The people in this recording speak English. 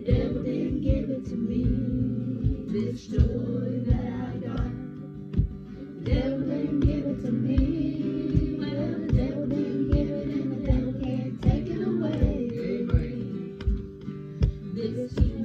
devil didn't give it to me. This joy that I got, the devil didn't give it to me. Well, the devil didn't give it, and the devil can't take it away. Amen. This